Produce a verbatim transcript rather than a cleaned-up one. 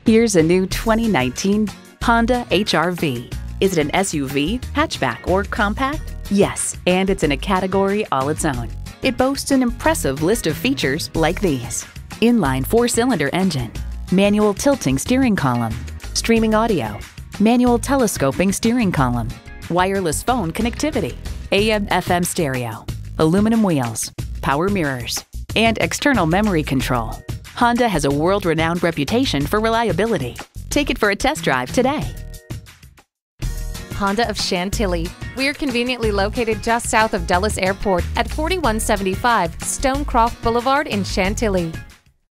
Here's a new twenty nineteen Honda H R V. Is it an S U V, hatchback, or compact? Yes, and it's in a category all its own. It boasts an impressive list of features like these: inline four-cylinder engine, manual tilting steering column, streaming audio, manual telescoping steering column, wireless phone connectivity, A M F M stereo, aluminum wheels, power mirrors, and external memory control. Honda has a world-renowned reputation for reliability. Take it for a test drive today. Honda of Chantilly. We're conveniently located just south of Dulles Airport at forty-one seventy-five Stonecroft Boulevard in Chantilly.